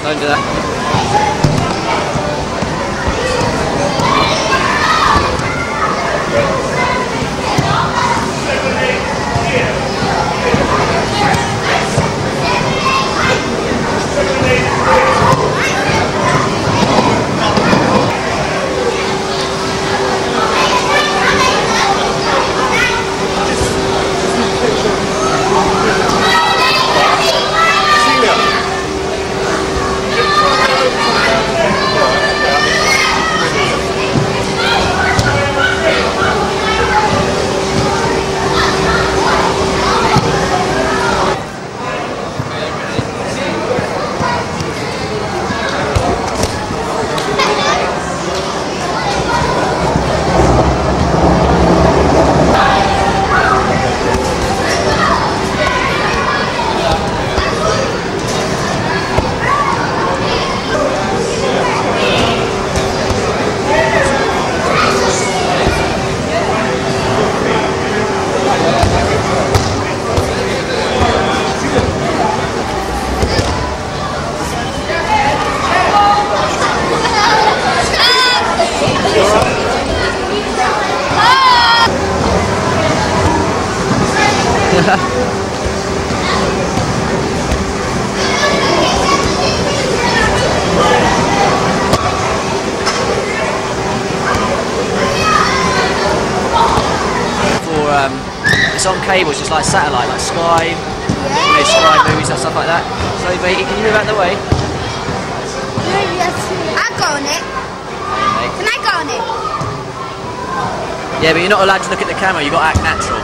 Don't do that. It's on cable, it's just like satellite, like Sky, Sky Movies and stuff like that. So matey, can you move out of the way? I'll go on it. Can I go on it? Yeah, but you're not allowed to look at the camera, you've got to act natural.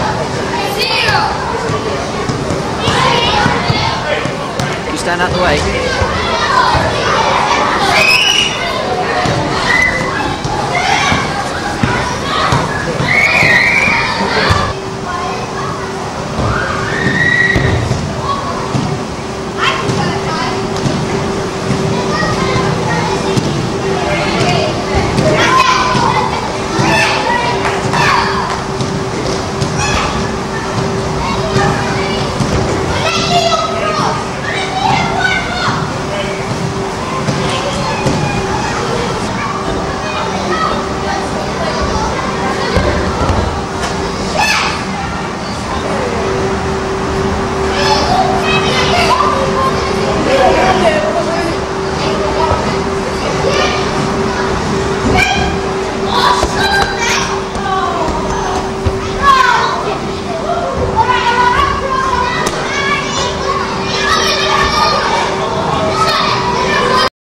Stand out the way.